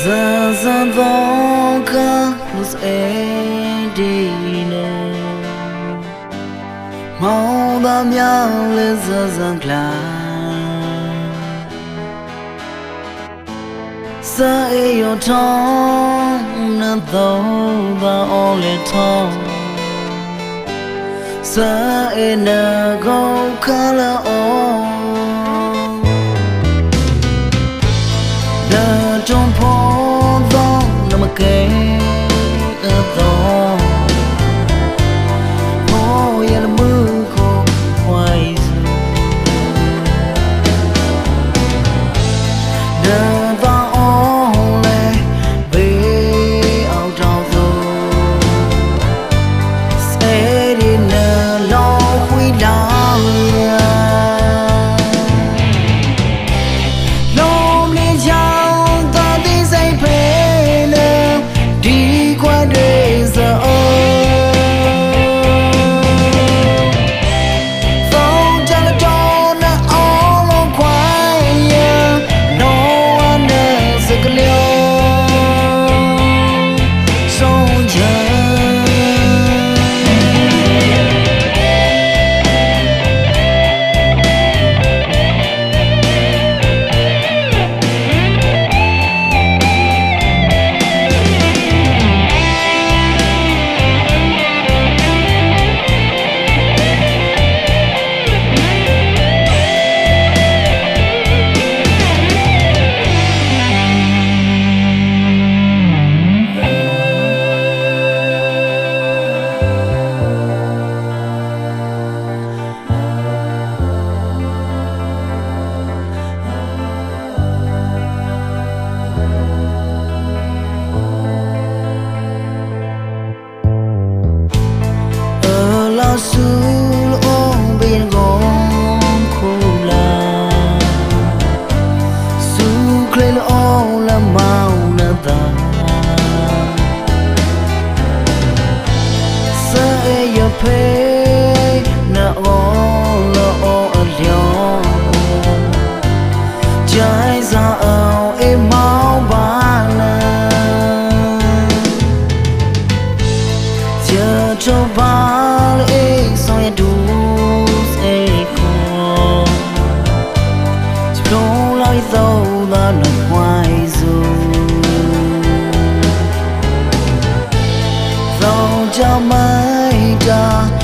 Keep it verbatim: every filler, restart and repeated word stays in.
giờ giờ vô cơ lúc ấy đi nè mau bao nhau lên giờ giờ là giờ ấy yêu thương nên đâu và ô lệ thong giờ ấy nở gấu khá là ô nở trong phố gió nằm mà kề ở đó phố giờ là mưa khô hoài nở vào ô lệ về áo trào rồi sẽ đi nở lo khuy đau su lo bên gom khu la su kle lo la mau na ta sa e yo pe na o lo o a lyo jai za ao e mau ba na chờ cho ba đủ sẽ có trong lối dâu là nằm hoài dù dâu cho mây ta